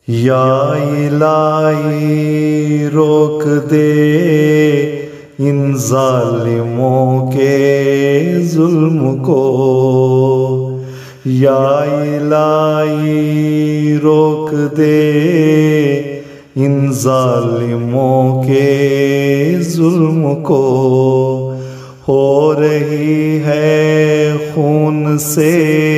یا الہی روک دے ان ظالموں کے ظلم کو، یا الہی روک دے ان ظالموں کے ظلم کو، ہو رہی ہے خون سے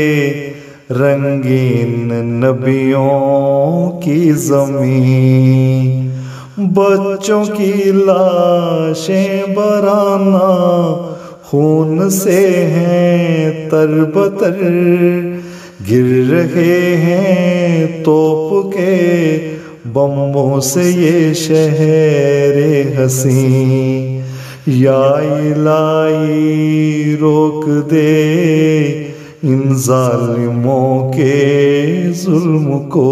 رنگین نبیوں کی زمین، بچوں کی لاشیں برآنا خون سے ہیں تر بتر، گر رہے ہیں توپ کے بموں سے یہ شہر حسین، یا الہی روک دے ان ظالموں کے ظلم کو۔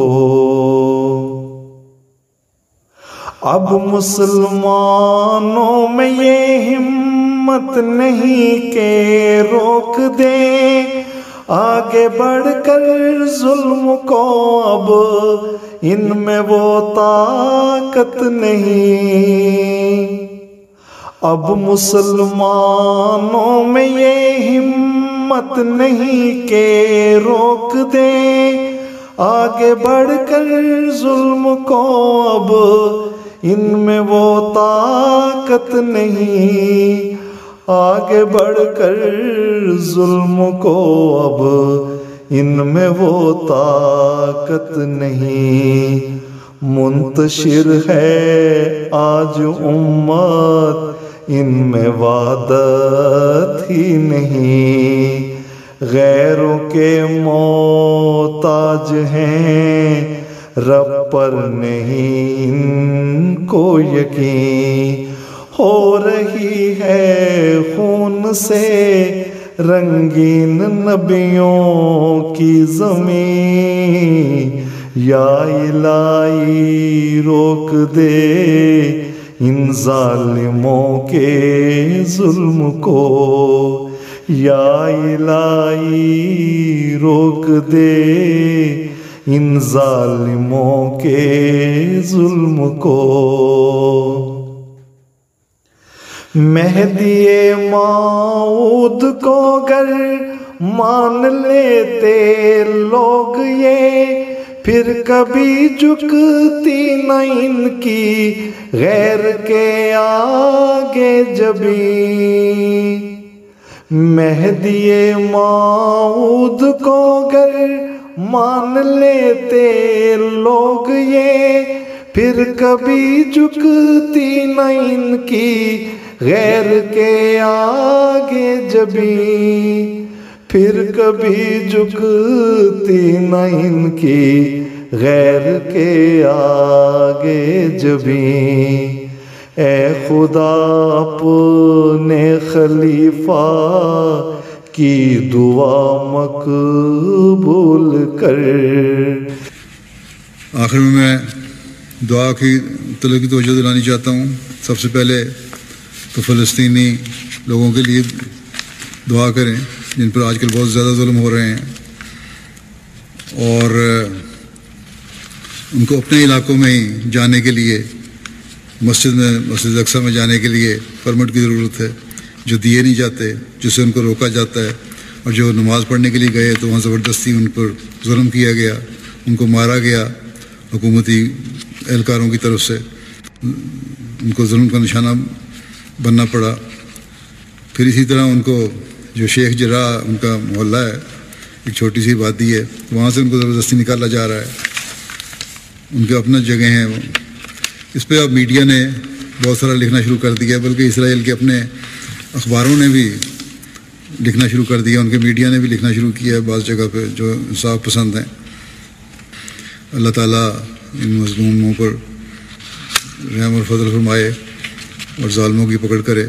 اب مسلمانوں میں یہ ہمت نہیں کہ روک دیں آگے بڑھ کر ظلم کو، اب ان میں وہ طاقت نہیں، اب مسلمانوں میں یہ ہمت نہیں کہ روک دیں آگے بڑھ کر ظلم کو، اب ان میں وہ طاقت نہیں، آگے بڑھ کر ظلم کو، اب ان میں وہ طاقت نہیں، منتشر ہے آج امت ان میں وحدت ہی نہیں، غیروں کے محتاج ہیں رب پر نہیں ان کو یقین، ہو رہی ہے خون سے رنگین نبیوں کی زمین، یا الہی روک دے ان ظالموں کے ظلم کو، یا الہی روک دے ان ظالموں کے ظلم کو۔ مہدی موعود کو گر مان لیتے لوگ یہ، پھر کبھی جھکتی نہ ان کی غیر کے آگے جبین، مہدی موعود کو گر مان لیتے لوگ یہ، پھر کبھی جھکتی نہ ان کی غیر کے آگے جبین، پھر کبھی جھکتی نہ ان کی غیر کے آگے جبین، اے خدا اپنے خلیفہ کی دعا مقبول کر۔ آخر میں دعا کی طلب کی توجہ دلانی چاہتا ہوں۔ سب سے پہلے تو فلسطینی لوگوں کے لیے دعا کریں جن پر آج کل بہت زیادہ ظلم ہو رہے ہیں، اور ان کو اپنے علاقوں میں ہی جانے کے لیے مسجد اقصیٰ میں جانے کے لیے پرمٹ کی ضرورت ہے، جو دیے نہیں جاتے، جس سے ان کو روکا جاتا ہے، اور جو نماز پڑھنے کے لیے گئے تو وہاں زبردستی ان پر ظلم کیا گیا، ان کو مارا گیا حکومتی اہلکاروں کی طرف سے، ان کو ظلم کا نشانہ بننا پڑا۔ پھر اسی طرح ان کو جو شیخ جرح ان کا محلہ ہے، ایک چھوٹی سی وادی ہے، وہاں سے ان کو زبردستی نکالا جا رہا ہے، ان کے اپنا جگہ ہیں۔ اس پہ اب میڈیا نے بہت سارا لکھنا شروع کر دیا، بلکہ اسرائیل کے اپنے اخباروں نے بھی لکھنا شروع کر دیا، ان کے میڈیا نے بھی لکھنا شروع کیا ہے بعض جگہ پہ جو انصاف پسند ہیں۔ اللہ تعالیٰ ان مظلوموں پر رحم اور فضل فرمائے اور ظالموں کی پکڑ کرے۔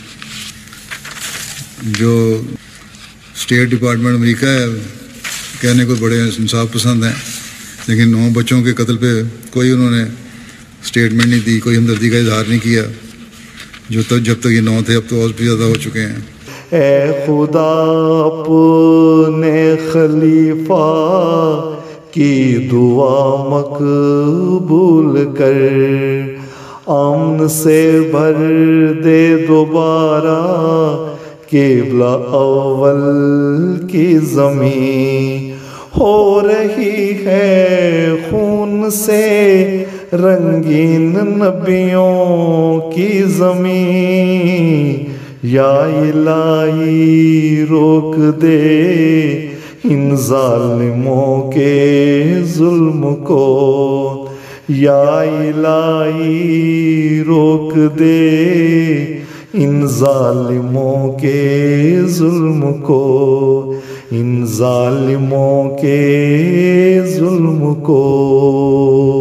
جو اسٹیٹ ڈپارٹمنٹ امریکہ ہے کہنے کو بڑے انصاف پسند ہیں، لیکن 9 بچوں کے قتل پہ کوئی انہوں نے اسٹیٹمنٹ نہیں دی، کوئی ہمدردی کا اظہار نہیں کیا، جب تک یہ 9 تھے، اب تو اور بھی زیادہ ہو چکے ہیں۔ اے خدا اپنے خلیفہ کی دعا مقبول کر، امن سے بھر دے دوبارہ قبلہ اول کی زمین، ہو رہی ہے خون سے رنگین نبیوں کی زمین، یا الہی روک دے ان ظالموں کے ظلم کو، یا الہی روک دے ان ظالموں کے ظلم کو، ان ظالموں کے ظلم کو۔